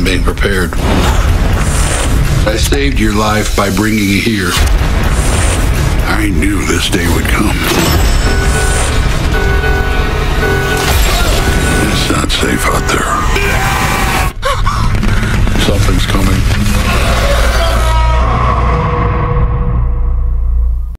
on being prepared. I saved your life by bringing you here. I knew this day would come.